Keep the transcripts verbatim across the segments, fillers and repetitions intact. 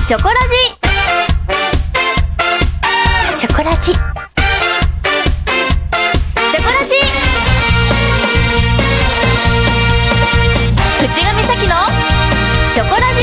ショコラジショコラジショコラジ淵上咲のショコラジ。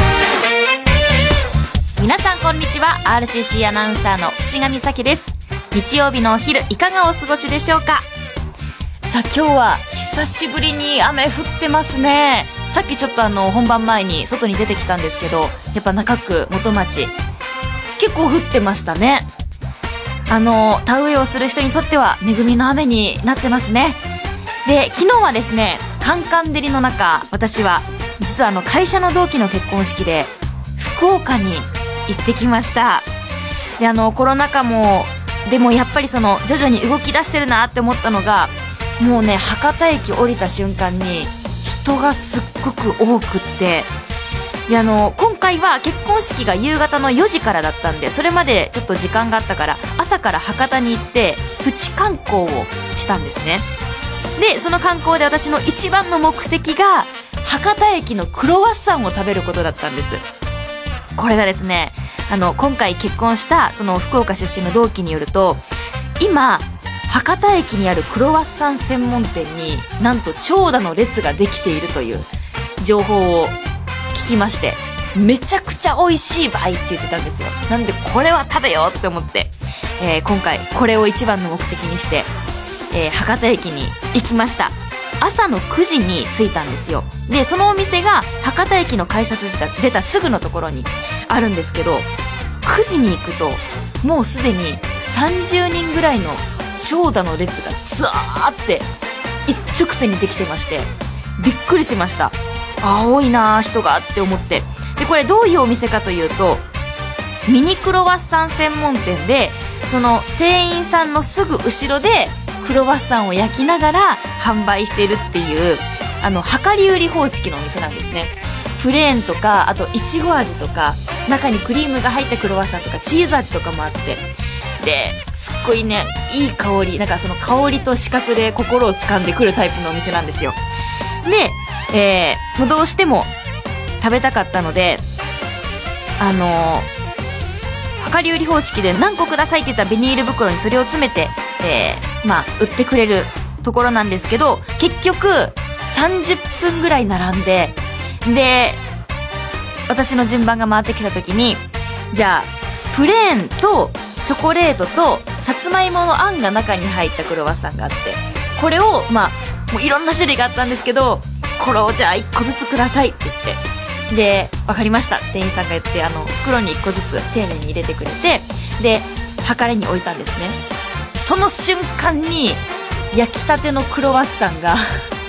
皆さんこんにちは。 アールシーシー アナウンサーの淵上咲です。日曜日のお昼いかがお過ごしでしょうか。さあ今日は久しぶりに雨降ってますね。さっきちょっとあの本番前に外に出てきたんですけど、やっぱ中区元町結構降ってましたね。あの田植えをする人にとっては恵みの雨になってますね。で昨日はですね、カンカン照りの中、私は実はあの会社の同期の結婚式で福岡に行ってきました。であのコロナ禍もでもやっぱりその徐々に動き出してるなって思ったのが、もうね博多駅降りた瞬間に人がすっごく多くって、であの今回は結婚式が夕方のよじからだったんで、それまでちょっと時間があったから朝から博多に行ってプチ観光をしたんですね。でその観光で私の一番の目的が博多駅のクロワッサンを食べることだったんです。これがですね、あの今回結婚したその福岡出身の同期によると、今博多駅にあるクロワッサン専門店になんと長蛇の列ができているという情報を聞きまして、めちゃくちゃ美味しい場合って言ってたんですよ。なんでこれは食べようって思って、えー、今回これを一番の目的にして、えー、博多駅に行きました。朝のくじに着いたんですよ。でそのお店が博多駅の改札出た、出たすぐのところにあるんですけど、くじに行くともうすでにさんじゅうにんぐらいの長蛇の列がずーって一直線にできてまして、びっくりしました。あ、多いな人がって思って。でこれどういうお店かというと、ミニクロワッサン専門店で、その店員さんのすぐ後ろでクロワッサンを焼きながら販売しているっていう、あの量り売り方式のお店なんですね。プレーンとか、あといちご味とか、中にクリームが入ったクロワッサンとかチーズ味とかもあって、ですっごいねいい香り、なんかその香りと視覚で心を掴んでくるタイプのお店なんですよ。で、えー、もうどうしても食べたかったので、あのー、量り売り方式で何個くださいって言ったらビニール袋にそれを詰めて、えー、まあ売ってくれるところなんですけど、結局さんじゅっぷんぐらい並んで、で私の順番が回ってきた時に、じゃあプレーンとチョコレートとさつまいものあんが中に入ったクロワッサンがあって、これをまあもういろんな種類があったんですけど、これをじゃあいっこずつくださいって言って、で分かりました店員さんが言って、あの袋にいっこずつ丁寧に入れてくれて、で量れに置いたんですね。その瞬間に焼きたてのクロワッサンが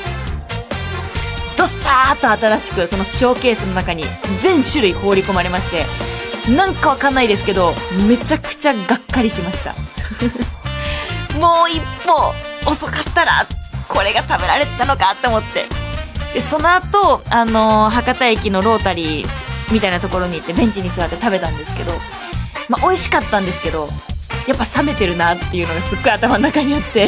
どっさーっと新しくそのショーケースの中に全種類放り込まれまして、なんかわかんないですけどめちゃくちゃがっかりしましたもう一歩遅かったらこれが食べられてたのかって思って、でその後、あのー、博多駅のロータリーみたいなところに行ってベンチに座って食べたんですけど、まあ美味しかったんですけど、やっぱ冷めてるなっていうのがすっごい頭の中にあって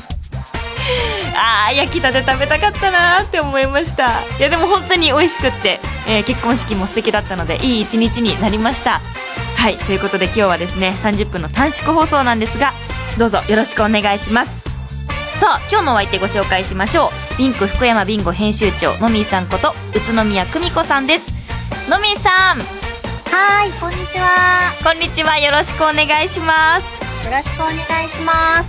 あー焼きたて食べたかったなーって思いました。いやでも本当に美味しくって、えー、結婚式も素敵だったのでいい一日になりました。はい、ということで今日はですねさんじゅっぷんの短縮放送なんですが、どうぞよろしくお願いします。さあ今日のお相手ご紹介しましょう。ビンク福山ビンゴ編集長のみーさんこと宇都宮久美子さんです。のみーさん、 はい、こんにちは。 こんにちは、よろしくお願いします。 よろしくお願いします。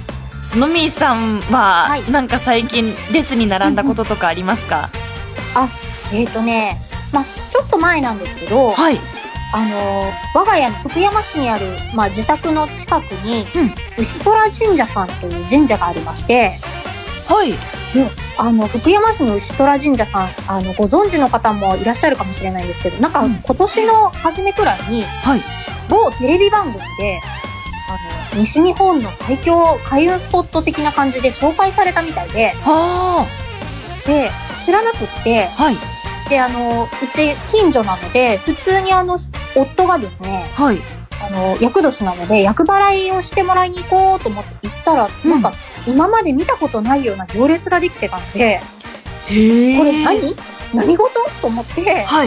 のみーさんは、 はい、 なんか最近列に並んだこととかありますか？ あ、えーとね、まあちょっと前なんですけど、 はい、 あのー、我が家の福山市にある、まあ、自宅の近くに、うん、牛虎神社さんという神社がありまして、 はい、 であの福山市の牛虎神社さん、あのご存知の方もいらっしゃるかもしれないんですけど、なんか今年の初めくらいに、はい、某テレビ番組であの西日本の最強開運スポット的な感じで紹介されたみたいで、はで知らなくって、はい、であのうち近所なので普通にあの夫がですね、はい、あの厄年なので厄払いをしてもらいに行こうと思って行ったら、うん、なんか今まで見たことないような行列ができてたので、へー、これ何何事と思って、はい、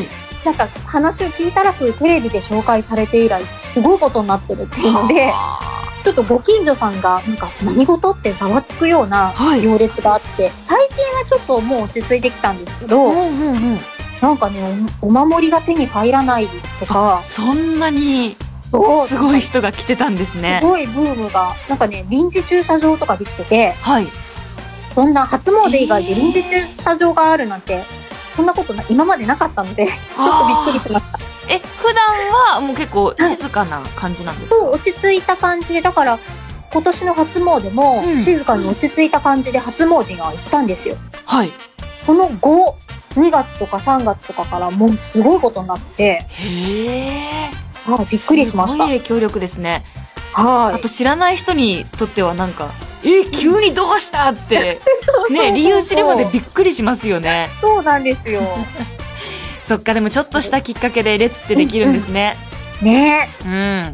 なんか話を聞いたらそういうテレビで紹介されて以来すごいことになってるっていうので、ちょっとご近所さんがなんか何事ってざわつくような行列があって、はい、最近はちょっともう落ち着いてきたんですけど、うんうんうん、なんかね お, お守りが手に入らないとか、 そんなにすごい人が来てたんですね。 すごいブームがなんかね臨時駐車場とかできてて、はい、そんな初詣以外で臨時駐車場があるなんて、そんなことな今までなかったのでちょっとびっくりしました。 え、普段はもう結構静かな感じなんですか？ そう、落ち着いた感じで、だから今年の初詣も静かに落ち着いた感じで初詣が行ったんですよ。はい。その後、にがつとかさんがつとかからもうすごいことになって、へー。あ、びっくりしました。すごい影響力ですね。 はい。 あと知らない人にとってはなんか、え、急にどうしたって、ね、理由知ればでびっくりしますよね。 そうなんですよ。 そっか、でもちょっとしたきっかけで列ってできるんですね。 うんうん、ねうん。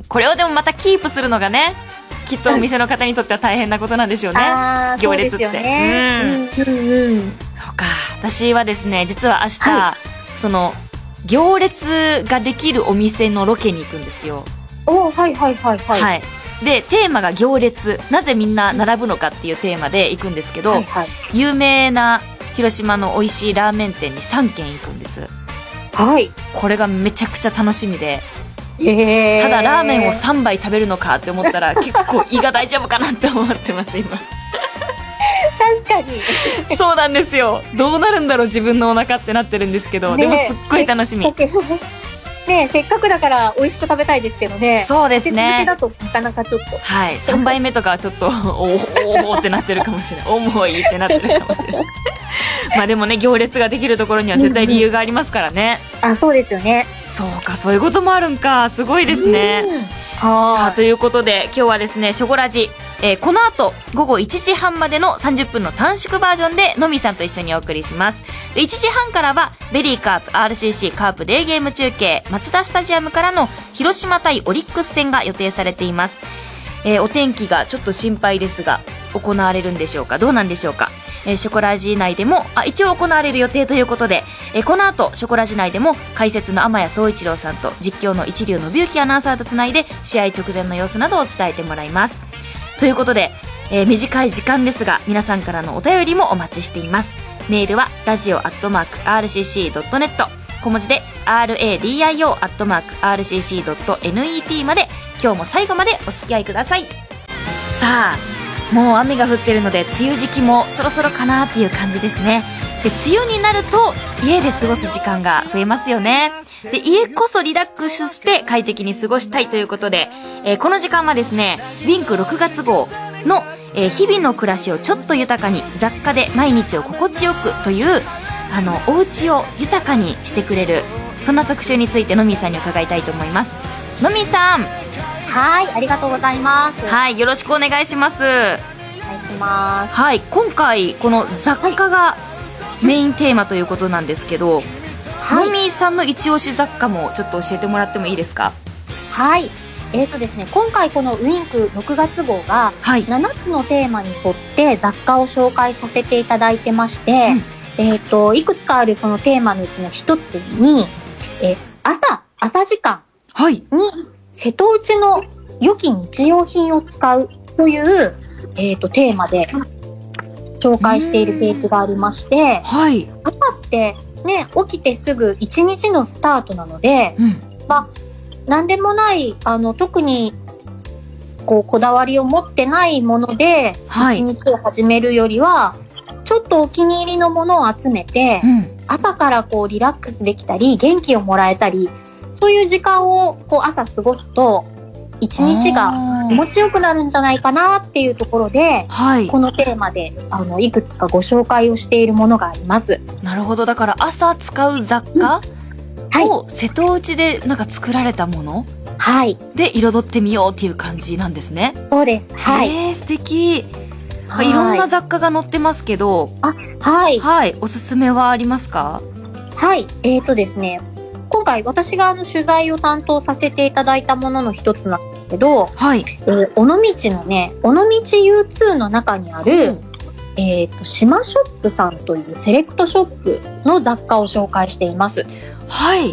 これをでもまたキープするのがね、きっとお店の方にとっては大変なことなんでしょうね。 あ、 行列って。 そうですよね。うん。うんうんうん。 そうか。私はですね、実は明日、はい、その、行列ができるお店のロケに行くんですよ。 お、はいはいはいはい。 はい。で、テーマが行列。なぜみんな並ぶのかっていうテーマで行くんですけど、はいはい、有名な広島の美味しいラーメン店にさんけん行くんです。 はい。 これがめちゃくちゃ楽しみで。 えー、 ただラーメンをさんばい食べるのかって思ったら結構胃が大丈夫かなって思ってます今。 確かに。 そうなんですよ。どうなるんだろう自分のお腹ってなってるんですけど、ね、でもすっごい楽しみ。 ね、せっかくだから美味しく食べたいですけどね。 そうですね。 だとなかなかちょっと。 はい。さんばいめとかはちょっと、おーおーってなってるかもしれない。重いってなってるかもしれない。まあでもね、行列ができるところには絶対理由がありますからね。 うんうん、あ、そうですよね。 そうか、そういうこともあるんか。すごいですね。さあ、ということで、今日はですね、ショコラジ、えー、この後、午後いちじはんまでのさんじゅっぷんの短縮バージョンで、のみさんと一緒にお送りします。でいちじはんからは、ベリーカープ アールシーシー カープデーゲーム中継、マツダスタジアムからの広島対オリックス戦が予定されています。えー、お天気がちょっと心配ですが、行われるんでしょうか？どうなんでしょうか？えー、ショコラジ内でも、あ、一応行われる予定ということで、えー、この後、ショコラジ内でも、解説の天谷総一郎さんと、実況の一流のびゆきアナウンサーとつないで、試合直前の様子などを伝えてもらいます。ということで、えー、短い時間ですが、皆さんからのお便りもお待ちしています。メールは、ラジオアットマーク アールシーシードットネット、小文字で、アールエーディーアイオー アットマーク アールシーシードットネット まで、今日も最後までお付き合いください。さあ、もう雨が降ってるので梅雨時期もそろそろかなっていう感じですね。で、梅雨になると家で過ごす時間が増えますよね。で、家こそリラックスして快適に過ごしたいということで、えー、この時間はですね、ウィンクろくがつ号の、えー、日々の暮らしをちょっと豊かに、雑貨で毎日を心地よくという、あの、お家を豊かにしてくれる、そんな特集についてのみさんに伺いたいと思います。のみさん。 はい、ありがとうございます。 はい、よろしくお願いします。お願いします。 はい、今回この雑貨がメインテーマということなんですけど、はい、のみさんの一押し雑貨もちょっと教えてもらってもいいですか？ はい、えーとですね、今回このウィンクろくがつ号がななつのテーマに沿って雑貨を紹介させていただいてまして、うん、えーといくつかあるそのテーマのうちの一つに、えー、朝朝時間に、瀬戸内の良き日用品を使うという、えーと、テーマで紹介しているページがありまして、はい、朝ってね、起きてすぐ一日のスタートなので、うん、まあ、なんでもない、あの、特に、こう、こだわりを持ってないもので、はい、一日を始めるよりは、ちょっとお気に入りのものを集めて、うん、朝からこう、リラックスできたり、元気をもらえたり、そういう時間をこう朝過ごすと一日が気持ちよくなるんじゃないかなっていうところで、はい、このテーマであのいくつかご紹介をしているものがあります。 なるほど。だから朝使う雑貨を瀬戸内でなんか作られたもの、はい、で彩ってみようっていう感じなんですね。 そうです。はい。 えー、素敵。はい、いろんな雑貨が載ってますけど、 あ、はい。 はい。おすすめはありますか？ はい。えーとですね。今回私があの取材を担当させていただいたものの一つなんですけど、はい、えー、尾道のね、尾道 ユーツー の中にある、うん、えっと、島ショップさんというセレクトショップの雑貨を紹介しています。 はい。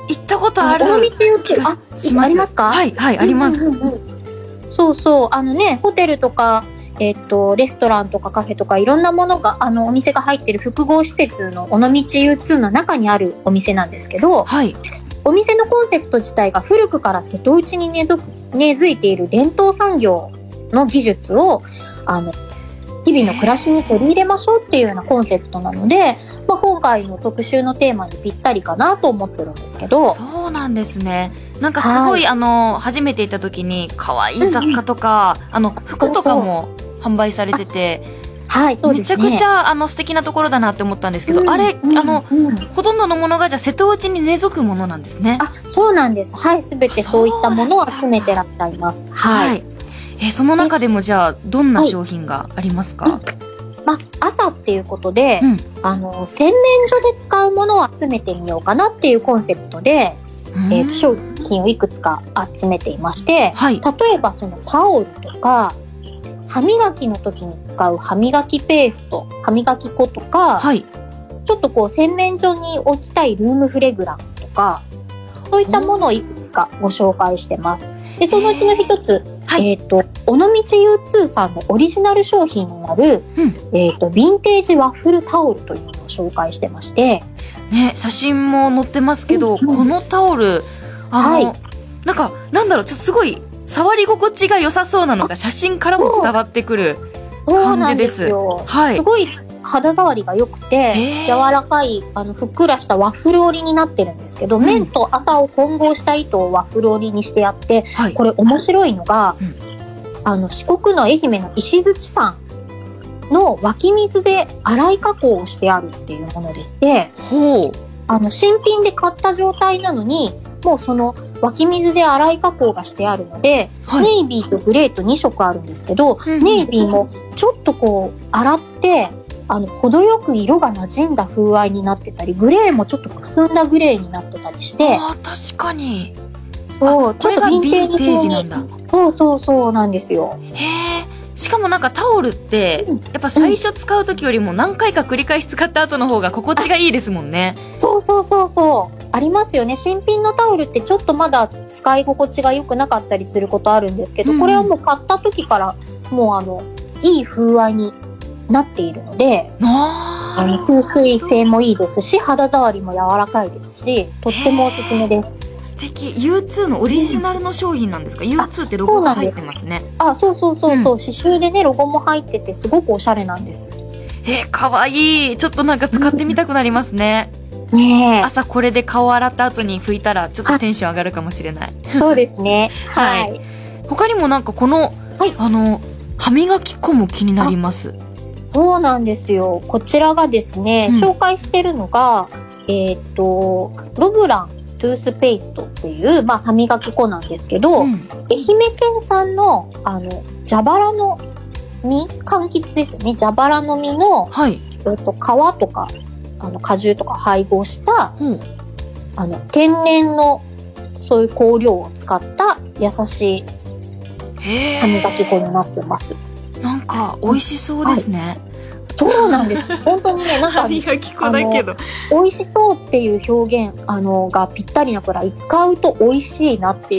行ったことある気がします。 ありますか？ はい、はい、あります。 うんうんうん、そうそう。あのね、ホテルとか、えっと、レストランとかカフェとかいろんなものが、あの、お店が入ってる複合施設の尾道 ユーツー の中にあるお店なんですけど、 はい。 お店のコンセプト自体が古くから瀬戸内に根付根付いている伝統産業の技術を、あの、日々の暮らしに取り入れましょうっていうようなコンセプトなので、まあ、今回の特集のテーマにぴったりかなと思ってるんですけど。 そうなんですね。なんかすごい、はい、あの、初めて行った時に可愛い雑貨とか、うん、あの、服とかも販売されてて、 はい、そうですね。 めちゃくちゃあの素敵なところだなって思ったんですけど、うん、あれ、うん、あの、うん、ほとんどのものがじゃあ瀬戸内に根付くものなんですね。 あ、そうなんです。はい、すべてそういったものを集めてらっしゃいます。はい。はい、 えー、その中でもじゃあどんな商品がありますか？はい、 まあ、朝っていうことで、うん、あの、洗面所で使うものを集めてみようかなっていうコンセプトで、えーと、商品をいくつか集めていまして、はい、例えばそのタオルとか、歯磨きの時に使う歯磨きペースト、歯磨き粉とか、はい、ちょっとこう洗面所に置きたいルームフレグランスとか、そういったものをいくつかご紹介してます。で、そのうちの一つ、はい、えっと、尾道 ユーツー さんのオリジナル商品になる、うん、えっと、ヴィンテージワッフルタオルというのを紹介してまして。 ね、写真も載ってますけど、うんうん、このタオル、あの、はい、なんか、なんだろう、ちょっとすごい、触り心地が良さそうなのが写真からも伝わってくる感じです。 そうなんですよ。はい。すごい肌触りが良くて、柔らかい、あの、ふっくらしたワッフル織りになってるんですけど、うん、綿と麻を混合した糸をワッフル織りにしてやって、はい、これ面白いのが、うん、あの、四国の愛媛の石鎚山の湧き水で洗い加工をしてあるっていうものでして、ほう。あの、新品で買った状態なのに、もうその湧き水で洗い加工がしてあるので、はい、ネイビーとグレーとに色あるんですけど、うんうん、ネイビーもちょっとこう洗ってあの程よく色が馴染んだ風合いになってたり、グレーもちょっとくすんだグレーになってたりして、 あ、確かに。 そう、ちょっとヴィンテージ風なんだ。 そうそうそうなんですよ。 へえ。しかもなんかタオルって、うん、やっぱ最初使う時よりも何回か繰り返し使った後の方が心地がいいですもんね。 そうそうそうそう。ありますよね。新品のタオルってちょっとまだ使い心地が良くなかったりすることあるんですけど、うん、これはもう買った時からもうあの、いい風合いになっているので、あの吸水性もいいですし、肌触りも柔らかいですし、とってもおすすめです。 素敵。ユーツー のオリジナルの商品なんですか？ ユーツー ってロゴが入ってますね。 あ、そうそうそうそう、うん、刺繍でね、ロゴも入っててすごくおしゃれなんです。 えー、かわいい。ちょっとなんか使ってみたくなりますね。 ねえ。 朝これで顔洗った後に拭いたらちょっとテンション上がるかもしれない。 そうですね。はい。 他にもなんかこの、はい、あの、歯磨き粉も気になります。 そうなんですよ。こちらがですね、うん、紹介してるのが、えっと、ロブラントゥースペーストっていう、まあ、歯磨き粉なんですけど、うん、愛媛県産の、あの、蛇腹の実、柑橘ですよね。蛇腹の実の、はい、えっと、皮とか、あの果汁とか配合した、うん、あの天然のそういう香料を使った優しい歯磨き粉になってます。 なんか美味しそうですね。はい、 そうなんです。本当にね、なんか歯磨き粉だけど美味しそうっていう表現あのがぴったりなくらい、使うと美味しいなっていう。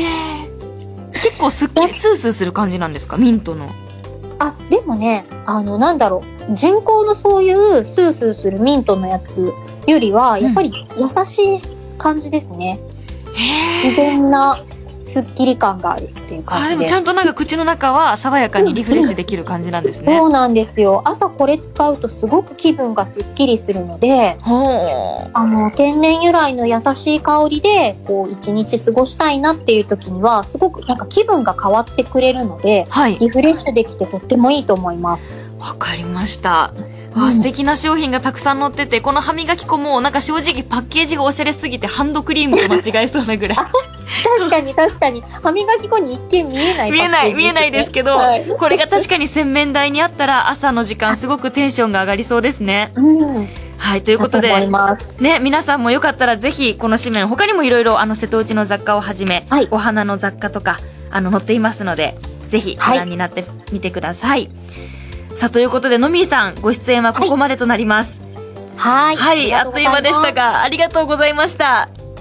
結構すっきりスースーする感じなんですか？ミントの。 あ、でもね、あの、なんだろう、人工のそういうスースーするミントのやつよりは、やっぱり優しい感じですね。うん、自然なスッキリ感があるっていう感じで。 あ、でもちゃんとなんか口の中は爽やかにリフレッシュできる感じなんですね。 うんうん、そうなんですよ。朝これ使うとすごく気分がスッキリするので、あの、天然由来の優しい香りで、こう、一日過ごしたいなっていう時には、すごくなんか気分が変わってくれるので、はい、リフレッシュできてとってもいいと思います。 わかりました。あ、素敵な商品がたくさん載ってて、この歯磨き粉もなんか正直パッケージがおしゃれすぎてハンドクリームと間違えそうなぐらい。 確かに確かに。歯磨き粉に一見見えない、ね。 見えない、見えないですけど、はい、これが確かに洗面台にあったら朝の時間すごくテンションが上がりそうですね。うん。はい、ということで、ね、皆さんもよかったらぜひこの紙面、他にもいろいろあの瀬戸内の雑貨をはじめ、はい、お花の雑貨とかあの載っていますので、ぜひご覧になってみてください。はい、さあ、ということで、のみーさん、ご出演はここまでとなります。 はい。 はい、あっという間でしたが、ありがとうございました。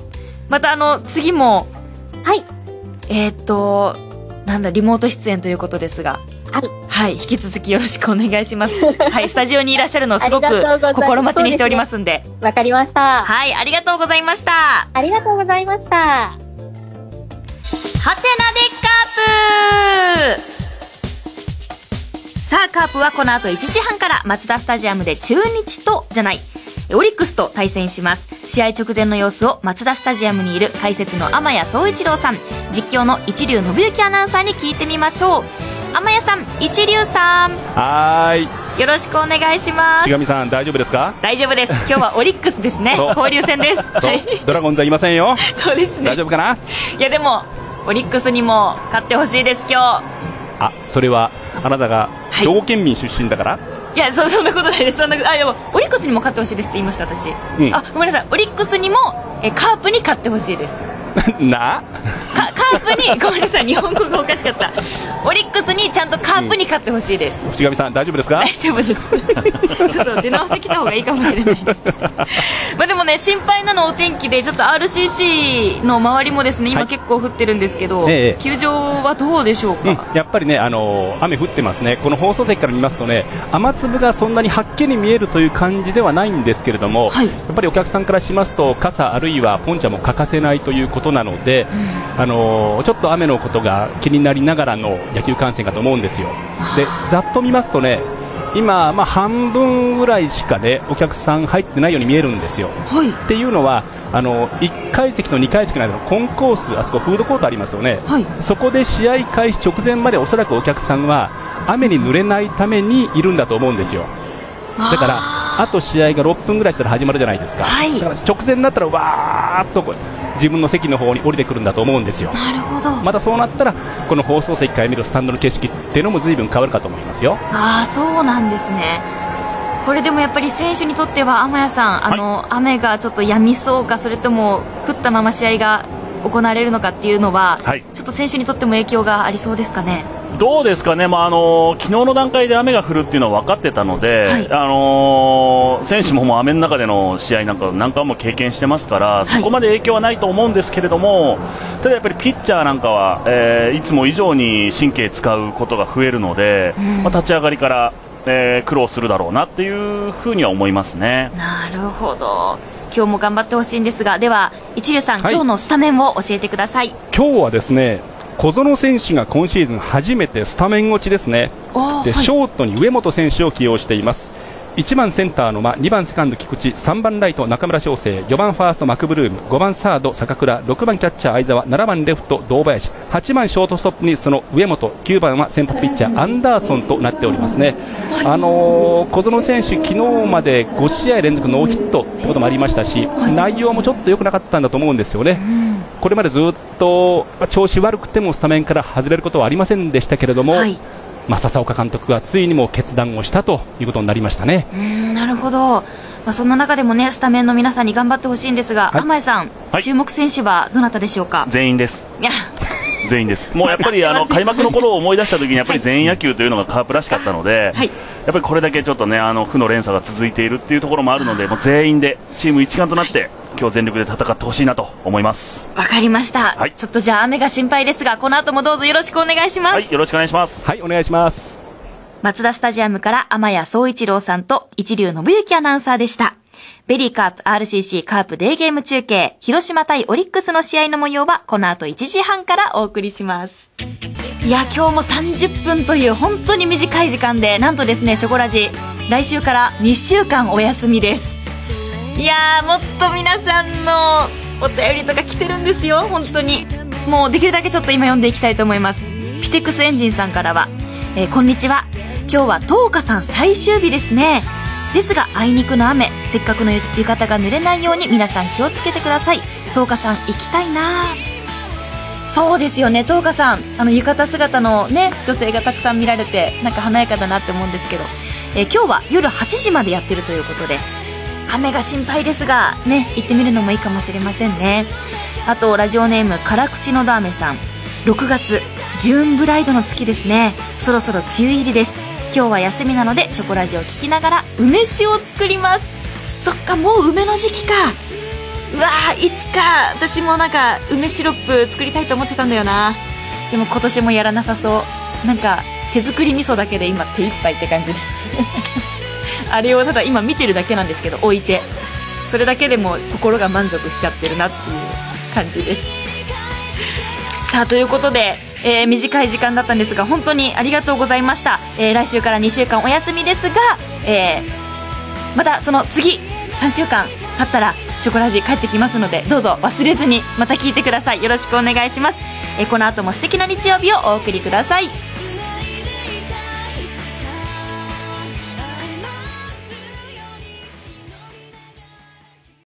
またあの次もはいえー、っとなんだリモート出演ということですが、 はい、 はい、引き続きよろしくお願いします。はい、スタジオにいらっしゃるのをすごく心待ちにしておりますんで。 わかりました。 はい、ありがとうございました。 ありがとうございました。 はてなでカープ。さあカープはこの後いちじはんからマツダスタジアムで中日とじゃないオリックスと対戦します。試合直前の様子をマツダスタジアムにいる解説の天谷総一郎さん、実況の一流信之アナウンサーに聞いてみましょう。天谷さん、一流さん、 はーい、 よろしくお願いします。 しがみさん大丈夫ですか？ 大丈夫です。今日はオリックスですね。交流戦です。はい、 ドラゴンズはいませんよ。 そうですね。 大丈夫かな？ いやでもオリックスにも勝ってほしいです今日。 あ、それはあなたが兵庫県民出身だから、はい、 いや そ, そんなことないです。そんなあでもオリックスにも勝ってほしいですって言いました私、うん、あごめんなさい、オリックスにもえカープに勝ってほしいです。 なカ, カープにごめんなさい、日本語がおかしかった。オリックスにちゃんとカープに勝ってほしいです。 渕上さん大丈夫ですか？ 大丈夫です。ちょっと出直してきた方がいいかもしれないです。まあでもね、心配なのお天気で、ちょっと アールシーシー の周りもですね今結構降ってるんですけど、はい、ええ、球場はどうでしょうか？うん、 やっぱりね、あのー、雨降ってますね。この放送席から見ますとね、雨粒がそんなにはっきり見えるという感じではないんですけれども、はい、やっぱりお客さんからしますと傘あるいはポンチャも欠かせないということなので、うん、あのー、ちょっと雨のことが気になりながらの野球観戦かと思うんですよ。でざっと見ますとね、今、まあ、半分ぐらいしか、ね、お客さん入ってないように見えるんですよ。はい、っていうのはあのいっかい席とにかい席の間のコンコース、あそこフードコートありますよね、はい、そこで試合開始直前までおそらくお客さんは雨に濡れないためにいるんだと思うんですよ。だからあと試合がろっぷんぐらいしたら始まるじゃないですか、はい、だから直前になったらわーっと自分の席の方に降りてくるんだと思うんですよ。 なるほど。 またそうなったらこの放送席から見るスタンドの景色っていうのも随分変わるかと思いますよ。 ああ、そうなんですね。これでもやっぱり選手にとっては天谷さん、あの、はい、雨がちょっと止みそうか、それとも降ったまま試合が行われるのかっていうのは、はい、ちょっと選手にとっても影響がありそうですかね。 どうですかね、まあ、あの昨日の段階で雨が降るっていうのは分かってたので、はい、あの選手ももう雨の中での試合なんか何回も経験してますから、はい、そこまで影響はないと思うんですけれども、ただやっぱりピッチャーなんかは、えー、いつも以上に神経使うことが増えるので、うん、まあ、立ち上がりから、えー、苦労するだろうなっていうふうには思いますね。 なるほど。今日も頑張ってほしいんですが、では一流さん、はい、今日のスタメンを教えてください。 今日はですね、小園選手が今シーズン初めてスタメン落ちですね。で、はい、ショートに上本選手を起用しています。いちばんセンターの間、にばんセカンド菊池、さんばんライト中村翔成、よばんファーストマクブルーム、ごばんサード坂倉、ろくばんキャッチャー相澤、ななばんレフト堂林、はちばんショートストップにその上本、きゅうばんは先発ピッチャーアンダーソンとなっておりますね。あのー、小園選手、昨日までごしあい連続ノーヒットってこともありましたし、内容もちょっと良くなかったんだと思うんですよね。これまでずっと調子悪くてもスタメンから外れることはありませんでしたけれども、はい、まあ、笹岡監督がついにも決断をしたということになりましたね。 うーん、なるほど。まあ、そんな中でもね、スタメンの皆さんに頑張ってほしいんですが、はい、天谷さん、はい、注目選手はどなたでしょうか？ 全員です。 いや全員です。もうやっぱりあの開幕の頃を思い出した時にやっぱり全員野球というのがカープらしかったので、はい、やっぱりこれだけちょっとね、あの負の連鎖が続いているっていうところもあるので、もう全員でチーム一丸となって、はい、今日全力で戦ってほしいなと思います。 わかりました、はい、ちょっとじゃあ雨が心配ですが、この後もどうぞよろしくお願いします。 はい、よろしくお願いします。 はい、お願いします。 マツダスタジアムから天谷総一郎さんと一流信之アナウンサーでした。ベリーカープ アールシーシー カープデーゲーム中継、広島対オリックスの試合の模様はこの後いちじはんからお送りします。いや、今日もさんじゅっぷんという本当に短い時間で、なんとですね、ショコラジ来週からにしゅうかんお休みです。いやー、もっと皆さんのお便りとか来てるんですよ。本当にもうできるだけちょっと今読んでいきたいと思います。ピテクスエンジンさんからは、えー、こんにちは、今日は東花さん最終日ですね。ですがあいにくの雨、せっかくの浴衣が濡れないように皆さん気をつけてください。東花さん行きたいな。そうですよね、東花さん、あの浴衣姿のね女性がたくさん見られて、なんか華やかだなって思うんですけど、えー、今日は夜はちじまでやってるということで、雨が心配ですがね、行ってみるのもいいかもしれませんね。あとラジオネーム辛口のダーメさん、ろくがつジューンブライドの月ですね。そろそろ梅雨入りです。今日は休みなのでショコラジを聞きながら梅酒を作ります。そっか、もう梅の時期か。うわわー、いつか私もなんか梅シロップ作りたいと思ってたんだよな。でも今年もやらなさそう。なんか手作り味噌だけで今手一杯って感じですあれをただ今見てるだけなんですけど、置いてそれだけでも心が満足しちゃってるなっていう感じです。さあということで、えー、短い時間だったんですが本当にありがとうございました。えー、来週からにしゅうかんお休みですが、えー、またその次さんしゅうかん経ったらチョコラジ帰ってきますので、どうぞ忘れずにまた聞いてください。よろしくお願いします。えー、この後も素敵な日曜日をお送りください。